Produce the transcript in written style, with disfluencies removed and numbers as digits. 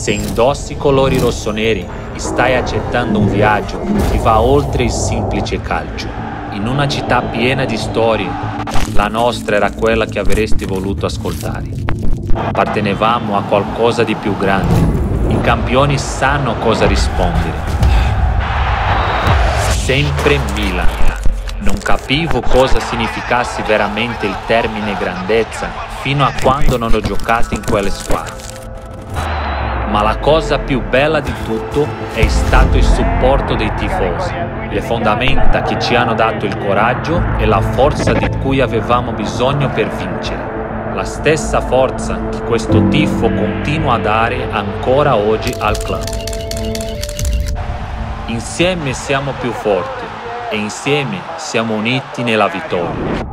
Se indossi i colori rossoneri e stai accettando un viaggio che va oltre il semplice calcio. In una città piena di storie, la nostra era quella che avresti voluto ascoltare. Appartenevamo a qualcosa di più grande. I campioni sanno cosa rispondere. Sempre Milan. Non capivo cosa significasse veramente il termine grandezza fino a quando non ho giocato in quelle squadre. Ma la cosa più bella di tutto è stato il supporto dei tifosi, le fondamenta che ci hanno dato il coraggio e la forza di cui avevamo bisogno per vincere. La stessa forza che questo tifo continua a dare ancora oggi al club. Insieme siamo più forti e insieme siamo uniti nella vittoria.